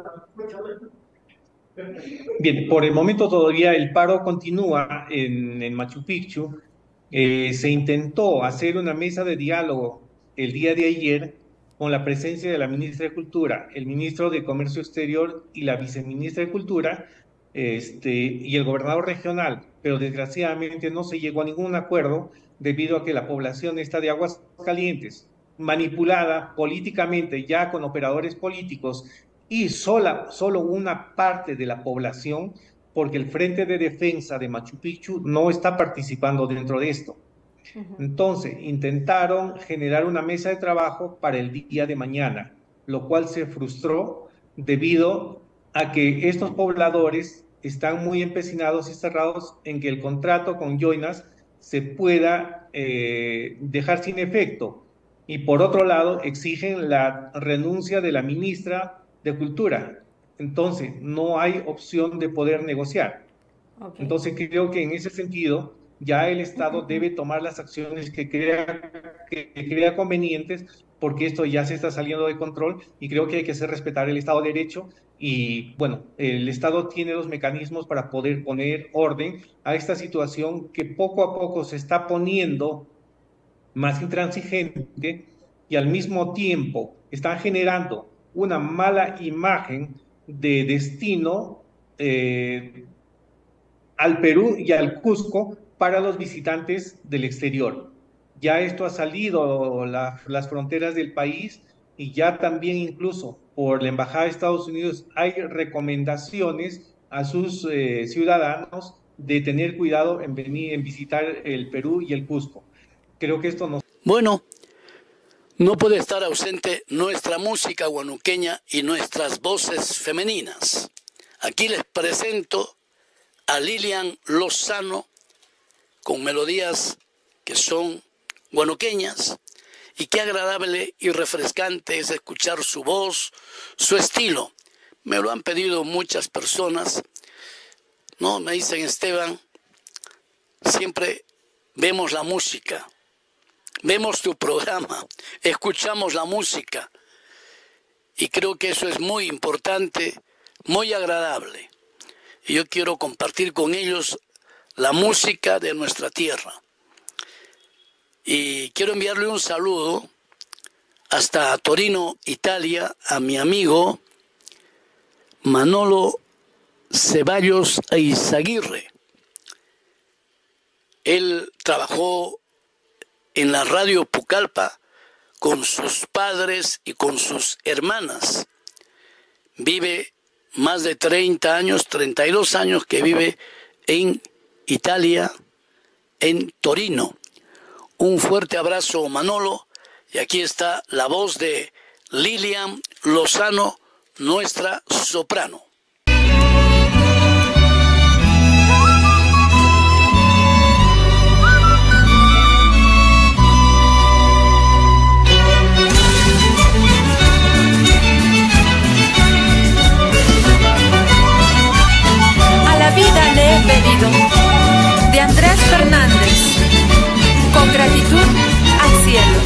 Bien, por el momento todavía el paro continúa en, en Machu Picchu. Eh, se intentó hacer una mesa de diálogo el día de ayer con la presencia de la ministra de Cultura, el ministro de Comercio Exterior y la viceministra de Cultura, este, y el gobernador regional, pero desgraciadamente no se llegó a ningún acuerdo debido a que la población está de aguas calientes, manipulada políticamente ya con operadores políticos y sola, solo una parte de la población, porque el Frente de Defensa de Machu Picchu no está participando dentro de esto. Entonces, intentaron generar una mesa de trabajo para el día de mañana, lo cual se frustró debido a que estos pobladores están muy empecinados y cerrados en que el contrato con Joinas se pueda eh, dejar sin efecto. Y por otro lado, exigen la renuncia de la ministra de Cultura. Entonces, no hay opción de poder negociar. Okay. Entonces, creo que en ese sentido, ya el Estado debe tomar las acciones que crea, que, que crea convenientes, porque esto ya se está saliendo de control y creo que hay que hacer respetar el Estado de Derecho. Y bueno, el Estado tiene los mecanismos para poder poner orden a esta situación que poco a poco se está poniendo más intransigente y al mismo tiempo están generando una mala imagen de destino eh, al Perú y al Cusco para los visitantes del exterior. Ya esto ha salido la, las fronteras del país y ya también incluso por la Embajada de Estados Unidos hay recomendaciones a sus eh, ciudadanos de tener cuidado en venir en visitar el Perú y el Cusco. Creo que esto no... Bueno, no puede estar ausente nuestra música huanuqueña y nuestras voces femeninas. Aquí les presento a Lilian Lozano con melodías que son huanuqueñas, y qué agradable y refrescante es escuchar su voz, su estilo. Me lo han pedido muchas personas, ¿no? Me dicen, Esteban, siempre vemos la música, vemos tu programa, escuchamos la música, y creo que eso es muy importante, muy agradable. Y yo quiero compartir con ellos la música de nuestra tierra. Y quiero enviarle un saludo hasta Torino, Italia, a mi amigo Manolo Ceballos Eizaguirre. Él trabajó en la radio Pucallpa con sus padres y con sus hermanas. Vive más de treinta años, treinta y dos años que vive en Italia, en Torino. Un fuerte abrazo, Manolo, y aquí está la voz de Lilian Lozano, nuestra soprano. A la vida le he pedido, de Andrés Fernández. Con gratitud al cielo.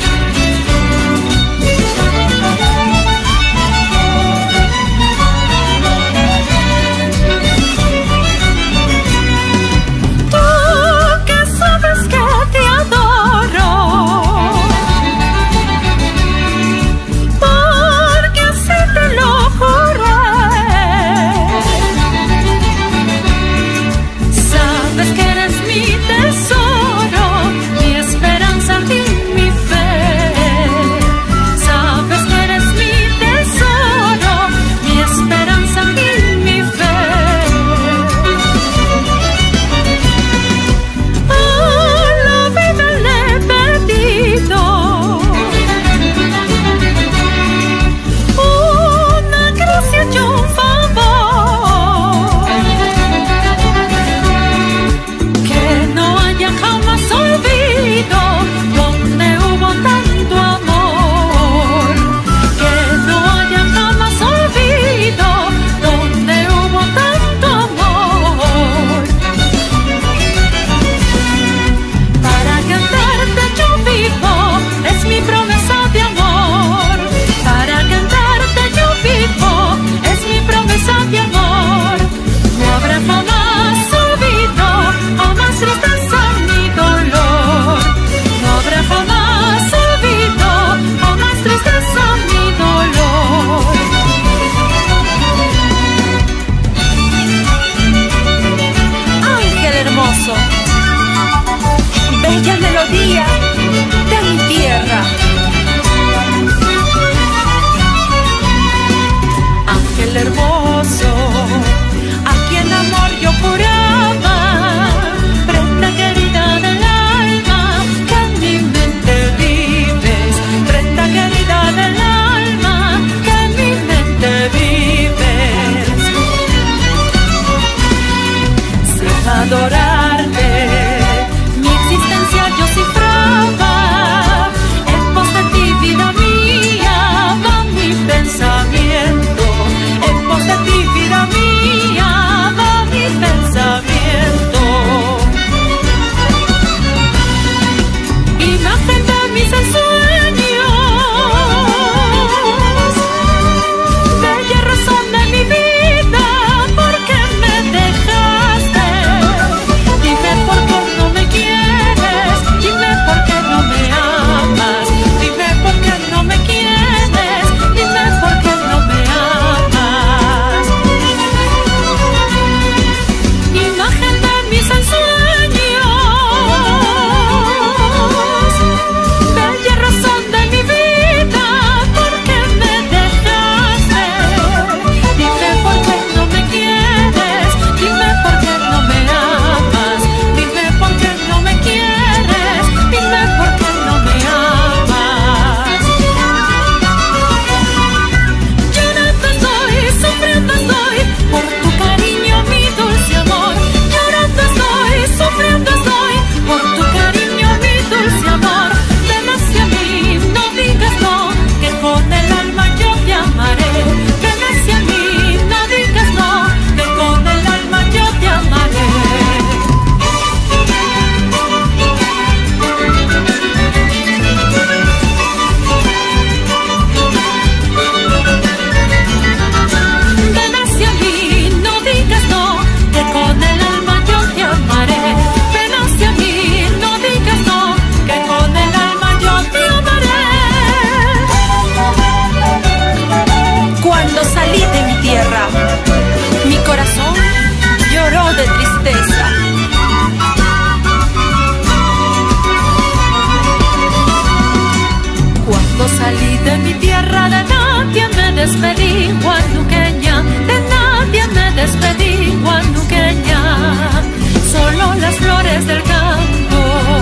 flores del campo.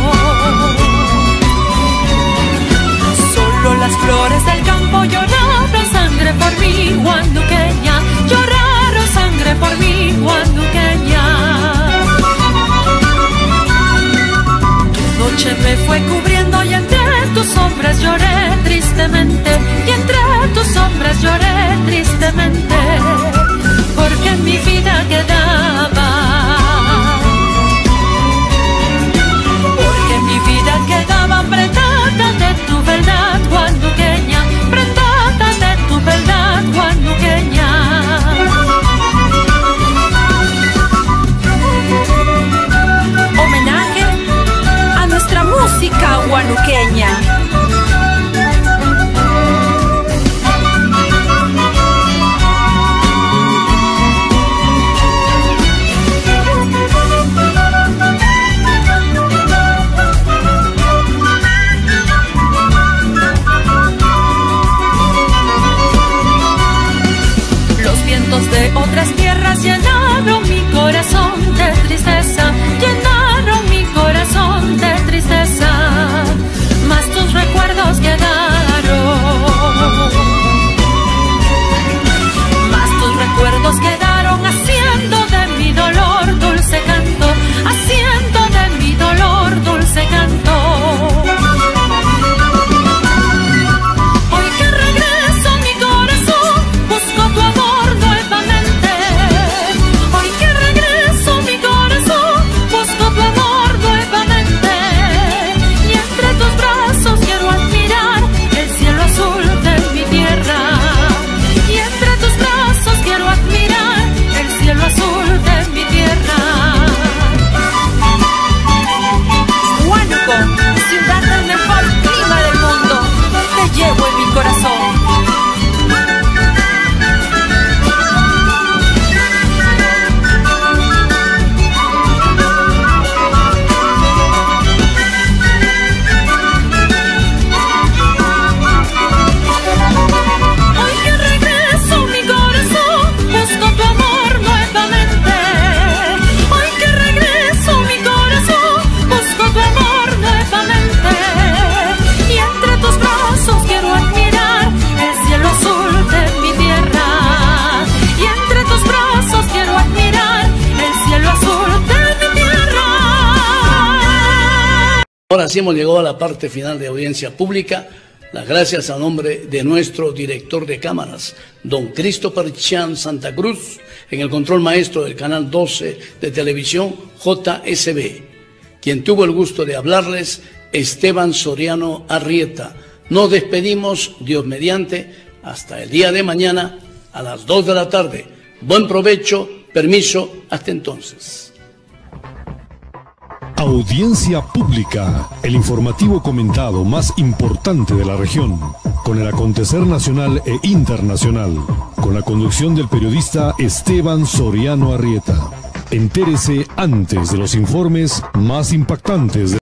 Solo las flores del campo lloraron sangre por mí, guanduqueña. Lloraron sangre por mí, guanduqueña. Tu noche me fue cubriendo y entre tus sombras lloré tristemente. Y entre tus sombras lloré tristemente. Porque en mi vida quedaba, porque en mi vida quedaba apretada de tu verdad, guanduqueña, apretada de tu verdad, guanduqueña. Homenaje a nuestra música guanuqueña. De otras tierras llenaron mi corazón de tristeza, llenaron mi corazón de tristeza, mas tus recuerdos quedaron, mas tus recuerdos quedaron haciendo de mi dolor dulce canto, haciendo de mi dolor dulce canto. Hoy que regreso mi corazón, busco tu amor. Llevo en mi corazón. Hoy que regreso mi corazón, busco tu amor nuevamente. Hoy que regreso mi corazón, busco tu amor nuevamente. Y entre tus brazos quiero admirar el cielo azul de mi tierra. Y entre tus brazos quiero admirar el cielo azul de mi tierra. Ahora sí hemos llegado a la parte final de audiencia pública. Las gracias a nombre de nuestro director de cámaras, don Christopher Chan Santa Cruz, en el control maestro del canal doce de televisión J S B. Quien tuvo el gusto de hablarles, Esteban Soriano Arrieta. Nos despedimos, Dios mediante, hasta el día de mañana a las dos de la tarde. Buen provecho, permiso, hasta entonces. Audiencia pública, el informativo comentado más importante de la región, con el acontecer nacional e internacional, con la conducción del periodista Esteban Soriano Arrieta. Entérese antes de los informes más impactantes de